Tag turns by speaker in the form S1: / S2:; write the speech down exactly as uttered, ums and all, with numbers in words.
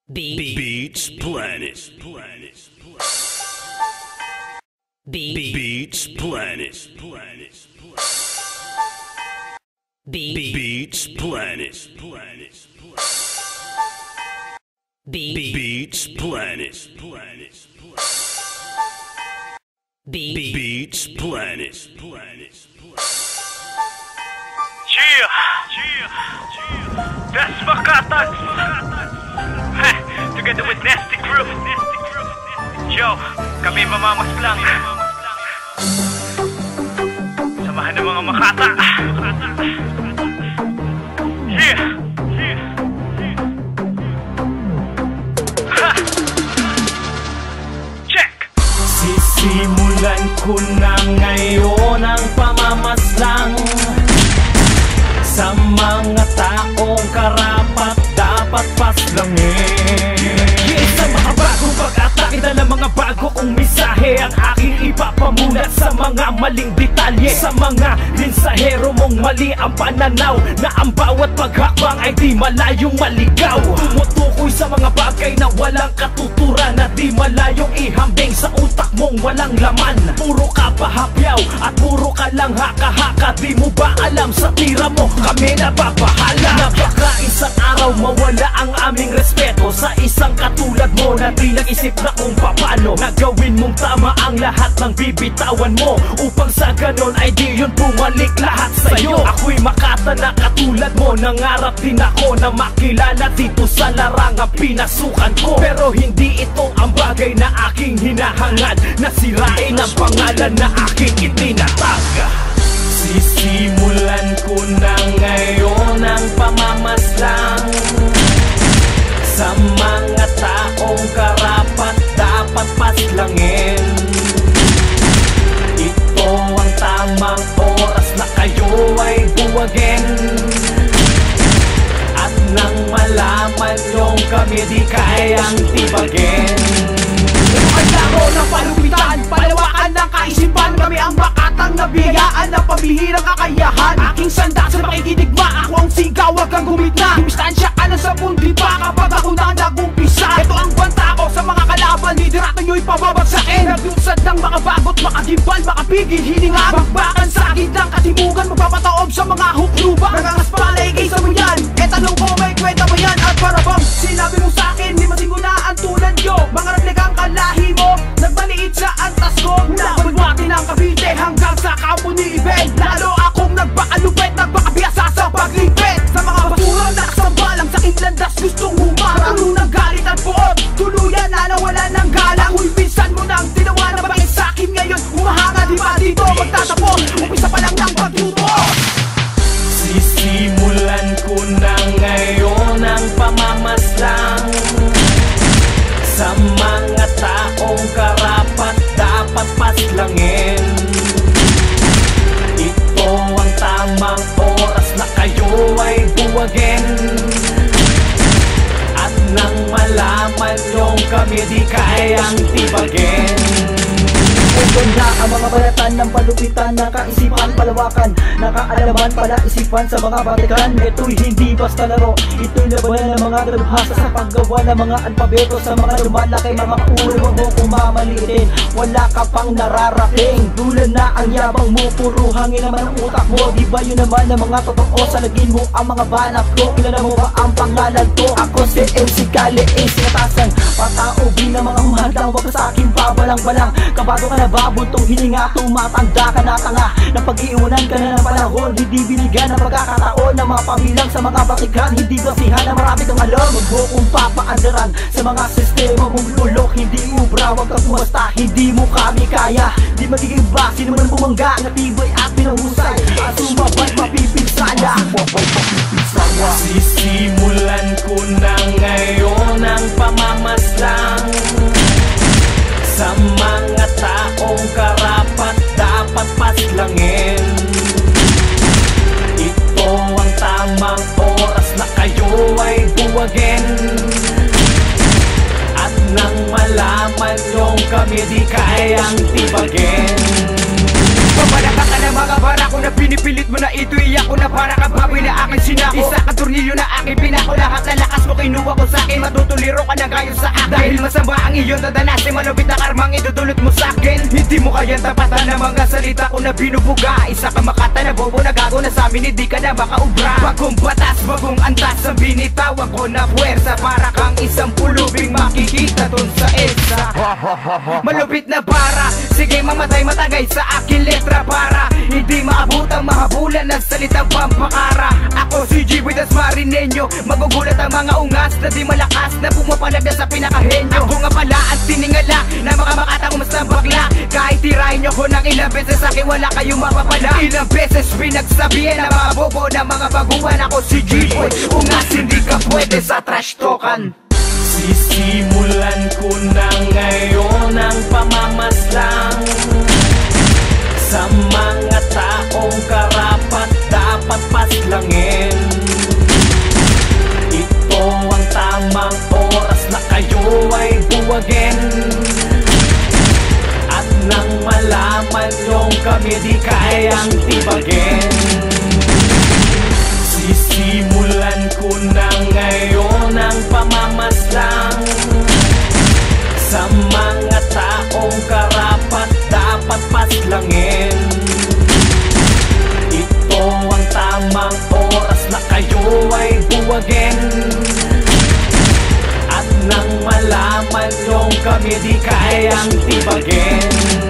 S1: Be
S2: Beats Planet.
S1: Be
S2: Beats Planet.
S1: Be
S2: Beats Planet.
S1: Be
S2: Beats Planet.
S1: Be
S2: Beats Planet.
S3: Cheer, cheer, cheer. That's Makatan. Heh, together with Nasty Crew. Yo, kami mamamas lang. Samahan ng mga Makata. Yeah, yeah, yeah. Ha! Check.
S4: Sisimulan ko na ngayon ang pamamaslang sa mga taong karapat dapat paslangin. Yeah, sa mga bagong pag-atake na ng mga bago kong mensahe ang aking ipapamulat sa mga maling detalye. Sa mga mensahero mong mali ang pananaw na ang bawat paghakbang ay di malayong maligaw. Tumutukoy sa mga bagay na walang katuturan na di malayong ihambing sa utak mong walang laman. Puro ka pahapyaw at puro ka lang haka-haka. Di mo ba alam sa tira mo kami napapahala? Na baka isang araw mawala ang aming respeto sa isang katulad mo na di nag-isip na kung paano nagawin mong tama ang lahat ng bibitawan mo, upang sa ganon ay di yun bumalik lahat sa'yo. Ako'y Makata na katulad mo, nangarap din ako na makilala dito sa larangang pinasukan ko. Pero hindi ito ang bagay na aking hinahangad, na sirain ang pangalan na aking itinatag. Sisimulan ko na ngayon ang pamamaslang sa mga taong karapat dapat paslangin. Ito ang tamang oras na kayo ay buwagin, at nang malaman nyong kami di kayang tibagin. Ang laro ng palupitan, palawakan ng kaisipan. Kami ang Makatang nabiyayaan ng pambihirang kakayahan. Aking sanda sa makikidigma, ako ang sigaw, wag kang gumitna. Dumistansya ka na sa pundi pa kapag ako na nag-umpisa. Ito ang banta ko sa mga kalaban, liderato nyo'y pababagsakin. Naglusad ng makabagot, makagibal, makapigil, hininga. Bakbakan sa gitnang katimugan, magpapataob sa mga hukluba. Nagangas palay, isa mo yan, e tanong ko may kwenta mo yan. At para bang sinabi mo sa'kin, di masingunaan tulad nyo. Mga replikang kalahi mo, nagmaliit sa antas ko. Mula Bulwati ng Cavite hanggang sa kampo ni Iben, lalo akong nagpakalupit, nagpakabiyasa sa paglipit. Sa mga basura nakasambalang sa inlandas gustong humarang. Nung nagalit at buot, tuluyan na nawala ng galang. Uy, pinsan mo nang tinawa na bakit sa'kin ngayon humahanga. Di ba dito magtatapos, umpisa pa lang ng pagtuto. Sisimulan ko na ngayon ang pamamaslang sa mga taong karapat dapat paslangin. Ito ang tamang oras na kayo ay buwagin, at nang malaman nyong kami di kayang tibagin. Ito na ang mga bayatan ng palupitan ng kaisipan, palawakan, nakaalaman pala isipan sa mga batikan. Ito'y hindi basta laro, ito'y labanan ng mga dalubhasa sa paggawa ng mga alpabeto. Sa mga lumalaki, mga ulo, wag mo kumamalitin, wala ka pang nararating. Dulan na ang yabang mo, puro hangin naman ang utak mo. Di ba yun naman ang mga totoo, salagin mo ang mga banat ko. Kilala mo ba ang pangalan ko? Ako si M C Kali, ang sinatasan pataubin ng mga humahadang, wag sa akin babalang-balang. Kabago ka na babutong hininga, tumatanda ka na tanga, na pag-iunan ka na ng panahon. Hindi binigyan ng pagkakataon na mapabilang sa mga batikan. Hindi basihan na marami kang alam, huwag mo kong papaandaran sa mga sistema mong lulok. Hindi ubra, wag kang kumasta, hindi mo kami kaya. Di magiging basi naman bumangga, natibay at pinahusay. At sumabay mapipinsala, sumabay mapipinsala. Sisimulan ko na ngayon ang pamamaslang sa mga taong karapat dapat paslangin. Ito ang tamang oras na kayo ay buwagin, at nang malaman nyong kami di kayang tibagin. Pabalaka ka na mga bara ko na pinipilit mo na ito, iyak ko na para kababoy na aking sinako. Isa ka tornilyo na aking pinako, lahat na lakas mo kinuha ko sa'kin. Matutuloy Bumuliro ka na gayon sa akin. Dahil masama ang iyong dadanas, malupit na karmang idudulot mo sa akin. Hindi mo kayang tapatan ng mga salita ko na binubuga. Isa ka makata na bobo na gago na sa amin, hindi ka na makaubra. Bagong batas, bagong antas, ang binitawan ko na puwersa. Para kang isang pulubing makikita dun sa EDSA. Malupit na bara, sige mamatay matagay sa akin letra. Para hindi maabot ang mahabulan ng salitang pampakara. Ako si G with the Marineño, magugulat ang mga ungas na di malakas na pumapalag na sa pinakahenyo. Ako nga pala ang tiningala na makamakata ko mas na bakla. Kahit tirahin nyo ko ng ilang beses sa akin wala kayong mapapala. Ilang beses pinagsabihan na mga bobo na mga baguhan. Ako si G-Boy, ungas hindi ka pwede sa trash talkan.
S5: Sisimulan ko na ngayon ang pamamaslang sa mga taong karapat dapat paslangin. Ito ang tamang oras na kayo ay buwagin. At nang malaman nyong kami di kayang tibagin. Sisimulan ko na ngayon ang pamamaslang sa mga taong karapat dapat paslangin. Ito ang tamang oras na kayo ay buwagin. At nang malaman nyong kami di kayang tibagin.